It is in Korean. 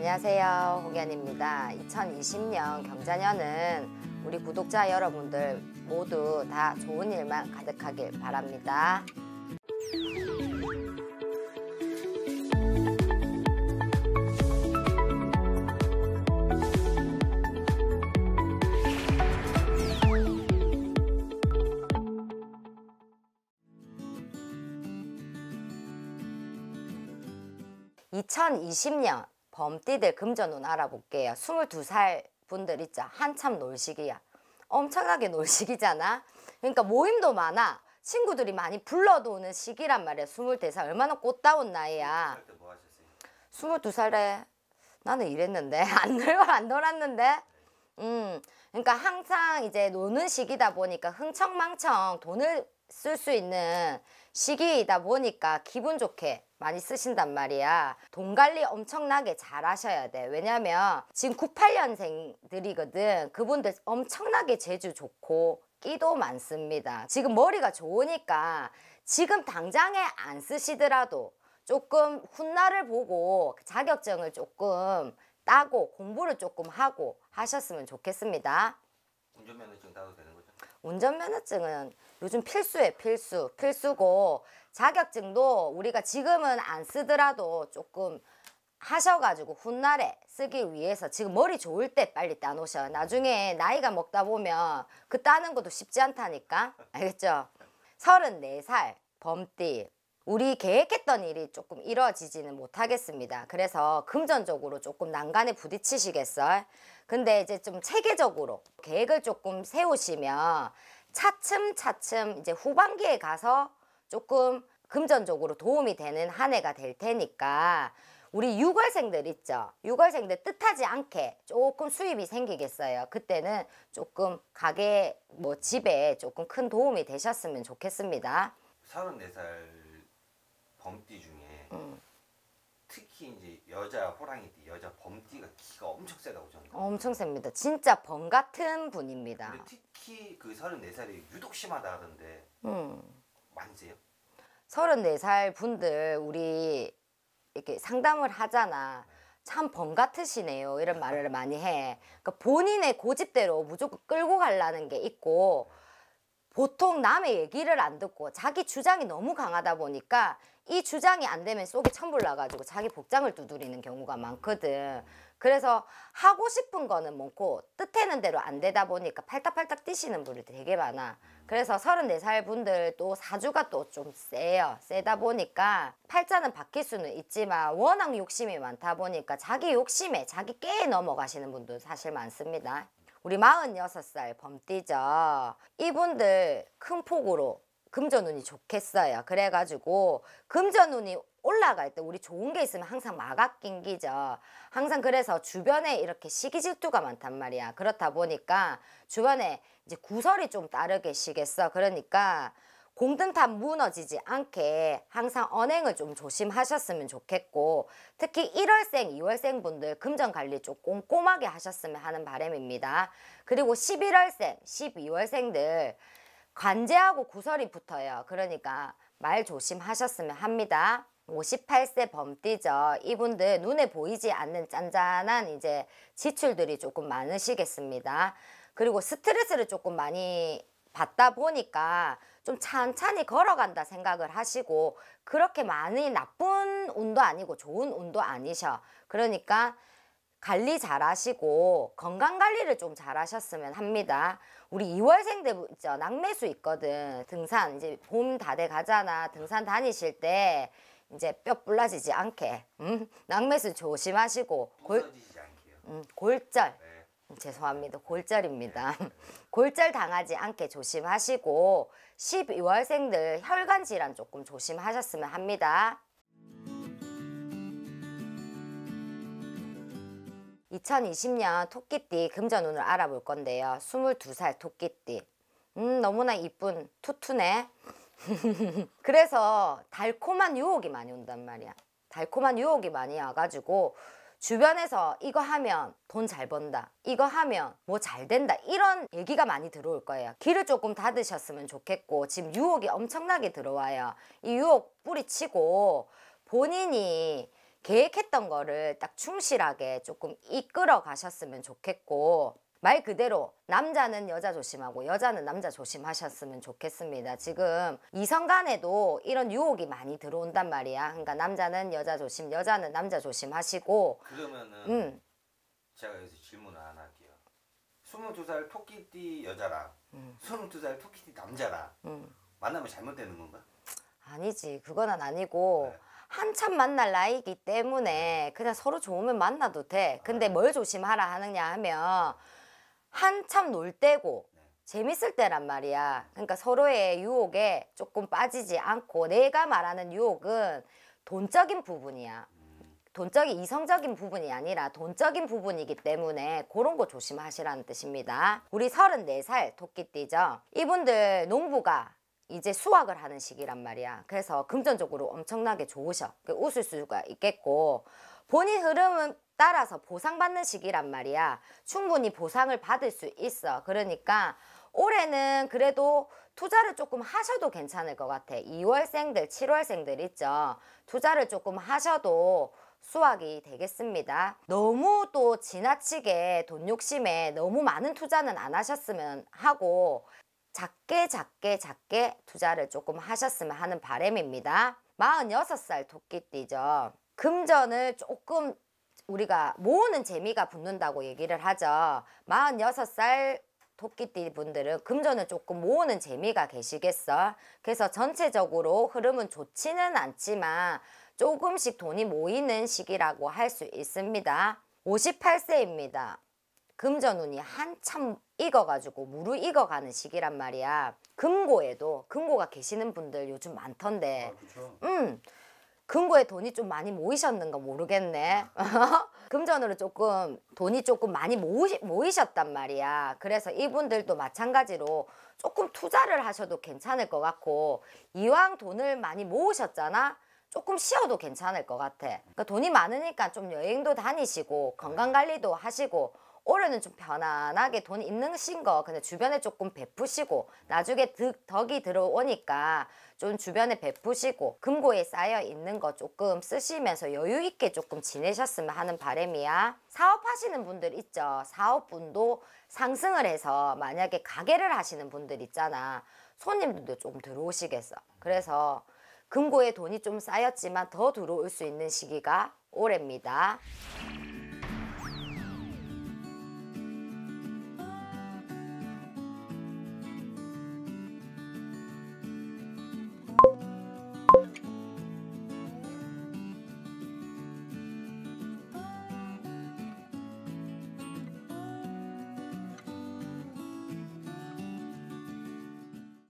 안녕하세요, 홍현입니다. 2020년 경자년은 우리 구독자 여러분들 모두 다 좋은 일만 가득하길 바랍니다. (2020년) 범띠들 금전운 알아볼게요. 22살 분들 있죠. 한참 놀 시기야. 엄청나게 놀 시기잖아. 그러니까 모임도 많아. 친구들이 많이 불러도 오는 시기란 말이야. 22살 얼마나 꽃다운 나이야. 22살에 나는 이랬는데 안 놀았는데. 그러니까 항상 이제 노는 시기다 보니까 흥청망청 돈을 쓸 수 있는 시기이다 보니까 기분 좋게 많이 쓰신단 말이야. 돈 관리 엄청나게 잘 하셔야 돼. 왜냐면 지금 98년생들이거든. 그분들 엄청나게 재주 좋고 끼도 많습니다. 지금 머리가 좋으니까 지금 당장에 안 쓰시더라도 조금 훗날을 보고 자격증을 조금 따고 공부를 조금 하고 하셨으면 좋겠습니다. 운전면허증 따도 되는 거죠? 운전면허증은 요즘 필수예요. 필수고 자격증도 우리가 지금은 안 쓰더라도 조금 하셔가지고 훗날에 쓰기 위해서 지금 머리 좋을 때 빨리 따놓으셔. 나중에 나이가 먹다 보면 그 따는 것도 쉽지 않다니까. 알겠죠? 34살 범띠. 우리 계획했던 일이 조금 이루어지지는 못하겠습니다. 그래서 금전적으로 조금 난간에 부딪히시겠어요? 근데 이제 좀 체계적으로 계획을 조금 세우시면 차츰차츰 이제 후반기에 가서 조금 금전적으로 도움이 되는 한 해가 될 테니까 우리 6월생들 있죠. 6월생들 뜻하지 않게 조금 수입이 생기겠어요. 그때는 조금 가게 집에 조금 큰 도움이 되셨으면 좋겠습니다. 34살 범띠 중에 특히 이제 여자 호랑이띠, 여자 범띠가 기가 엄청 세다고 저는. 엄청 셉니다. 진짜 범 같은 분입니다. 근데 특히 그 34살이 유독 심하다 하던데 많으세요? 34살 분들 우리 이렇게 상담을 하잖아. 참 범 같으시네요. 이런 말을 많이 해. 그러니까 본인의 고집대로 무조건 끌고 가려는 게 있고 보통 남의 얘기를 안 듣고 자기 주장이 너무 강하다 보니까 이 주장이 안 되면 속이 천불 나가지고 자기 복장을 두드리는 경우가 많거든. 그래서 하고 싶은 거는 많고 뜻하는 대로 안 되다 보니까 팔딱팔딱 뛰시는 분이 되게 많아. 그래서 34살 분들 또 사주가 또 좀 세요. 세다 보니까 팔자는 바뀔 수는 있지만 워낙 욕심이 많다 보니까 자기 욕심에 자기 깨에 넘어가시는 분도 사실 많습니다. 우리 46살 범띠죠. 이분들 큰 폭으로 금전운이 좋겠어요. 그래가지고 금전운이 올라갈 때 우리 좋은 게 있으면 항상 마각 낑기죠. 항상 그래서 주변에 이렇게 시기 질투가 많단 말이야. 그렇다 보니까 주변에 이제 구설이 좀 따르게시겠어. 그러니까 공든탑 무너지지 않게 항상 언행을 좀 조심하셨으면 좋겠고 특히 1월생, 2월생 분들 금전 관리 좀 꼼꼼하게 하셨으면 하는 바람입니다. 그리고 11월생, 12월생들 관제하고 구설이 붙어요. 그러니까 말 조심하셨으면 합니다. 58세 범띠죠. 이분들 눈에 보이지 않는 짠짠한 이제 지출들이 조금 많으시겠습니다. 그리고 스트레스를 조금 많이 받다 보니까 좀 찬찬히 걸어간다 생각을 하시고 그렇게 많이 나쁜 운도 아니고 좋은 운도 아니셔. 그러니까 관리 잘 하시고 건강 관리를 좀 잘 하셨으면 합니다. 우리 2월생들 있죠. 낙매수 있거든. 등산 이제 봄 다 돼 가잖아. 등산 다니실 때 이제 뼈 불라지지 않게 낙매수 조심하시고 부서지지 않게요. 골절 네. 죄송합니다. 골절입니다. 골절 당하지 않게 조심하시고 12월생들 혈관 질환 조금 조심하셨으면 합니다. 2020년 토끼띠 금전운을 알아볼 건데요. 22살 토끼띠. 너무나 이쁜 투투네. 그래서 달콤한 유혹이 많이 온단 말이야. 달콤한 유혹이 많이 와가지고 주변에서 이거 하면 돈 잘 번다, 이거 하면 뭐 잘 된다, 이런 얘기가 많이 들어올 거예요. 귀를 조금 닫으셨으면 좋겠고 지금 유혹이 엄청나게 들어와요. 이 유혹 뿌리치고 본인이 계획했던 거를 딱 충실하게 조금 이끌어 가셨으면 좋겠고, 말 그대로 남자는 여자 조심하고 여자는 남자 조심하셨으면 좋겠습니다. 지금 이성 간에도 이런 유혹이 많이 들어온단 말이야. 그러니까 남자는 여자 조심, 여자는 남자 조심하시고. 그러면은 제가 여기서 질문을 하나 할게요. 22살 토끼띠 여자랑 22살 토끼띠 남자랑 만나면 잘못되는 건가? 아니지, 그거는 아니고. 네. 한참 만날 나이기 때문에 그냥 서로 좋으면 만나도 돼. 근데 뭘 조심하라 하느냐 하면 한참 놀 때고 재밌을 때란 말이야. 그러니까 서로의 유혹에 조금 빠지지 않고, 내가 말하는 유혹은 돈적인 부분이야. 돈적인 이성적인 부분이 아니라 돈적인 부분이기 때문에 그런 거 조심하시라는 뜻입니다. 우리 34살 토끼띠죠. 이분들 농부가 이제 수확을 하는 시기란 말이야. 그래서 금전적으로 엄청나게 좋으셔. 웃을 수가 있겠고, 본인 흐름은 따라서 보상받는 시기란 말이야. 충분히 보상을 받을 수 있어. 그러니까 올해는 그래도 투자를 조금 하셔도 괜찮을 것 같아. 2월생들, 7월생들 있죠. 투자를 조금 하셔도 수확이 되겠습니다. 너무 또 지나치게 돈 욕심에 너무 많은 투자는 안 하셨으면 하고, 작게 투자를 조금 하셨으면 하는 바람입니다. 46살 토끼띠죠. 금전을 조금 우리가 모으는 재미가 붙는다고 얘기를 하죠. 46살 토끼띠 분들은 금전을 조금 모으는 재미가 계시겠어. 그래서 전체적으로 흐름은 좋지는 않지만 조금씩 돈이 모이는 시기라고 할 수 있습니다. 58세입니다. 금전운이 한참 익어가지고 무르익어가는 시기란 말이야. 금고가 계시는 분들 요즘 많던데. 금고에 돈이 좀 많이 모이셨는가 모르겠네. 금전으로 조금 돈이 조금 많이 모이셨단 말이야. 그래서 이분들도 마찬가지로 조금 투자를 하셔도 괜찮을 것 같고, 이왕 돈을 많이 모으셨잖아. 조금 쉬어도 괜찮을 것 같아. 그러니까 돈이 많으니까 좀 여행도 다니시고 건강관리도 하시고, 올해는 좀 편안하게 돈 있는 거 그냥 주변에 조금 베푸시고, 나중에 덕이 들어오니까 좀 주변에 베푸시고, 금고에 쌓여 있는 거 조금 쓰시면서 여유 있게 조금 지내셨으면 하는 바람이야. 사업하시는 분들 있죠. 사업분도 상승을 해서 만약에 가게를 하시는 분들 있잖아. 손님들도 좀 들어오시겠어. 그래서 금고에 돈이 좀 쌓였지만 더 들어올 수 있는 시기가 올해입니다.